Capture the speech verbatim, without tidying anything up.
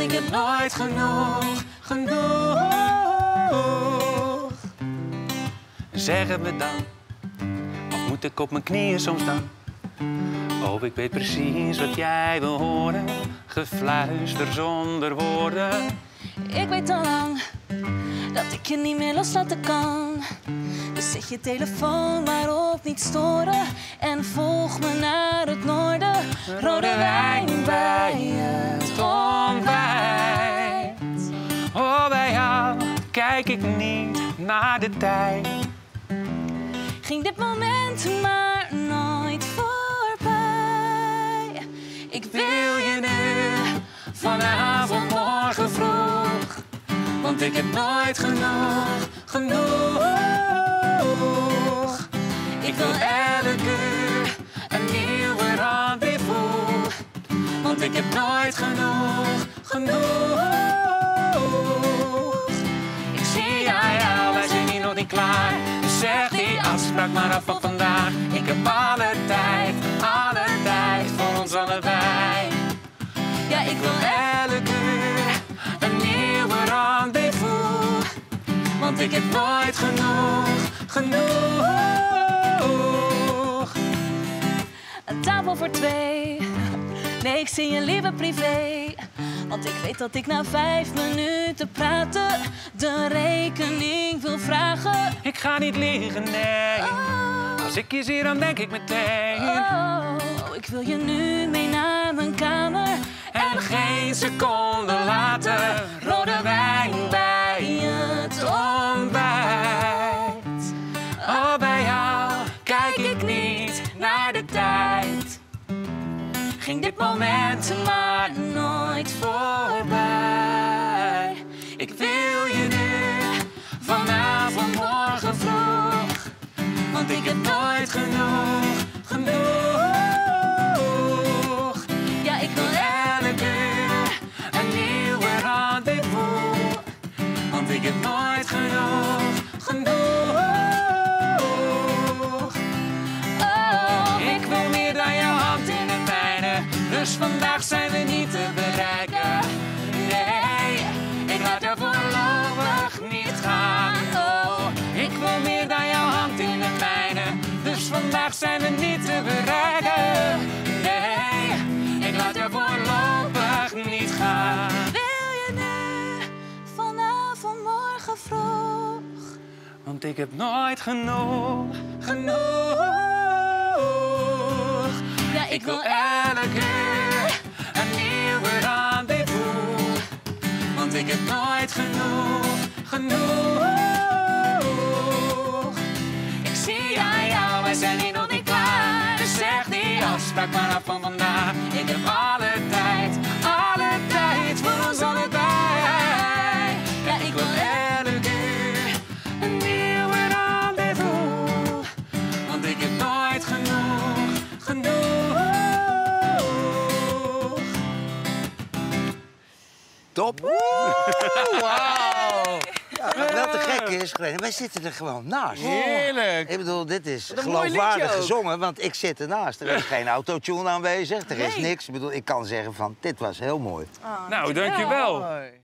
ik heb nooit genoeg, genoeg. Zeggen we dan, of moet ik op mijn knieën soms dan? Oh, ik weet precies wat jij wil horen. Gefluister zonder woorden. Ik weet al lang dat ik je niet meer loslaten kan. Dus zet je telefoon maar op niet storen. En volg me naar het noorden. Rode wijn bij het ontbijt. Oh, bij jou kijk ik niet naar de tijd. Ging dit moment maar nooit voorbij. Ik wil je nu, vanavond, morgen vroeg. Want ik heb nooit genoeg, genoeg. Ik wil elke uur een nieuwe rendezvous. Want ik heb nooit genoeg, genoeg. Ik zie aan jou, wij zijn hier nog niet klaar. Dus zeg die afspraak maar af van vandaag. Ik heb alle tijd, alle tijd voor ons allebei. Ja, ik wil elke uur een nieuwe rendezvous. Want ik heb nooit genoeg, genoeg. Een tafel voor twee. Nee, ik zie je liever privé. Want ik weet dat ik na vijf minuten praten de rekening wil vragen. Ik ga niet liegen, nee. Oh. Als ik je zie, dan denk ik meteen. Oh, ik wil je nu mee naar mijn kamer. En geen seconde later rode wijn bij het ontbijt. Oh, bij jou kijk ik niet naar de tijd. Ging dit moment maar nooit voorbij. Ik wil je nu, vanavond, morgen vroeg. Want ik heb nooit genoeg, genoeg. Ja, ik wil elke uur een nieuwe rendezvous. Want ik heb nooit genoeg, genoeg. Oh, ik wil meer dan je hand in de mijne. Dus vandaag zijn we niet te bereiken. Nee, ik laat jou voorlopig niet gaan. Oh, ik wil meer dan jouw hand in de mijne. Dus vandaag zijn we niet te bereiken. Nee, ik laat jou voorlopig niet gaan. Wil je nu, vanavond, morgen vroeg? Want ik heb nooit genoeg, Genoeg. Ja, ik wil elke uur een nieuwe rendezvous. Want ik heb nooit genoeg, genoeg. Ik zie aan jou, wij zijn hier nog niet klaar. Dus zeg die afspraak maar af van vandaag. Ik heb alle tijd, alle tijd voor ons allebei. Ja, ik wil elke uur een nieuwe rendezvous. Want ik heb nooit genoeg, genoeg. Top. Wauw. Ja, wat wel te gek is, Glenn, wij zitten er gewoon naast. Heerlijk. Ik bedoel, dit is Wat een mooi geloofwaardig liedje ook. gezongen, want ik zit ernaast. Er is geen autotune aanwezig, er is Nee. niks. Ik bedoel, ik kan zeggen van, dit was heel mooi. Nou, dankjewel. Mooi.